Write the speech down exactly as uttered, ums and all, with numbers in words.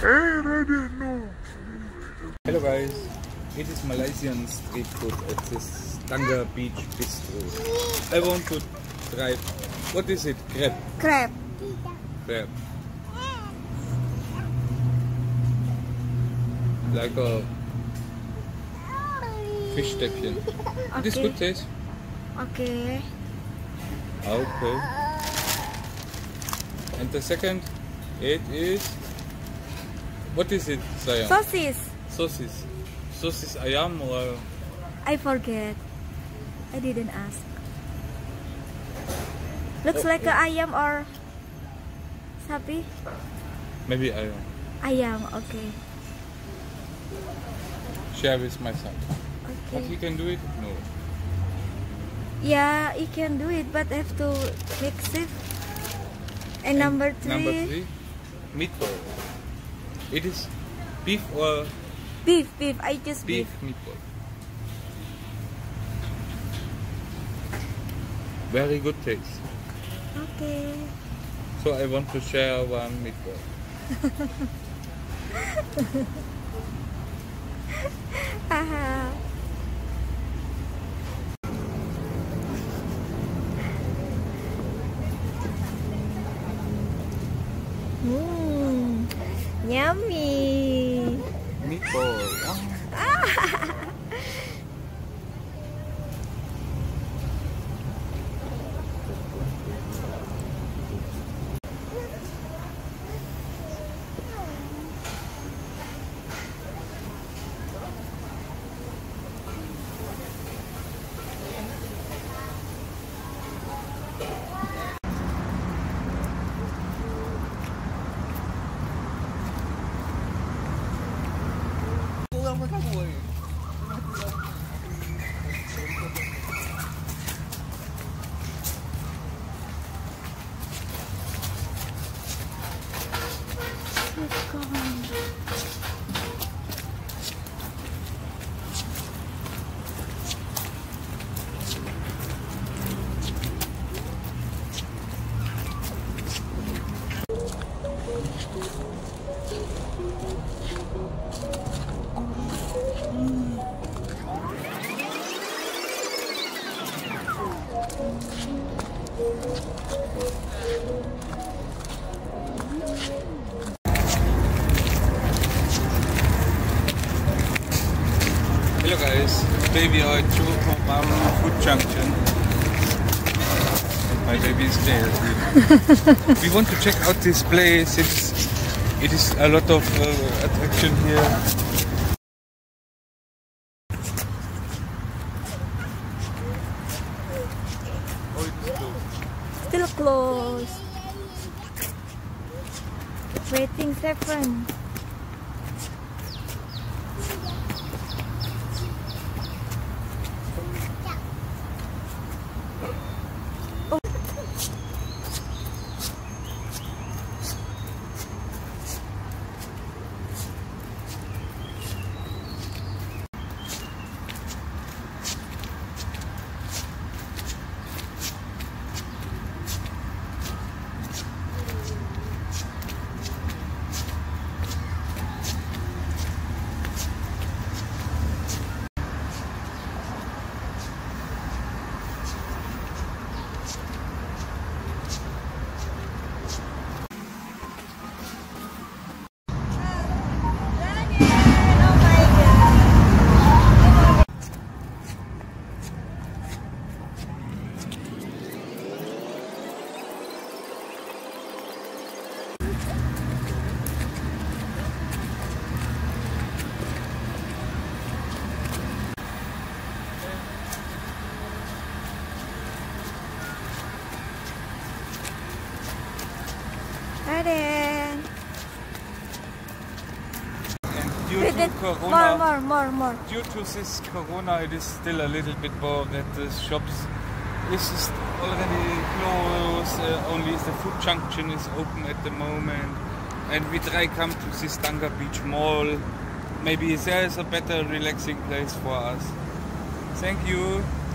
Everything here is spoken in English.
Hello guys, it is Malaysian street food at this Tangga Beach Bistro. I want to try, what is it? Crab? Crab. Crab. Like a fish Stäbchen. Okay. It is good taste. Okay. Okay. And the second, it is, what is it, Sayang? Sosis. Sosis. Sosis ayam or? I forget. I didn't ask. Looks Oh, like oh. a ayam or sapi. Maybe ayam. Ayam. Okay. Share with my son. But he Okay. can do it? No. Yeah, you can do it, but have to mix it. And, And number three, Number three, meatball. It is beef or beef. Beef. I just beef beef. meatball. Very good taste. Okay. So I want to share one meatball. Haha. Mmm, yummy. Meatball. Ah. Let's go. Hello guys, today we are at Churupam Food Junction. My baby is there. We want to check out this place. It's, it is a lot of uh, attraction here. Oh, it is closed. Still closed. Waiting seven. Hi there. And due Wait, to wait, Corona, more, more, more, more. due to this Corona, it is still a little bit bored at the shops. This is already closed. Uh, only the food junction is open at the moment, and we try come to this Tangga Beach Mall. Maybe there is a better relaxing place for us. Thank you.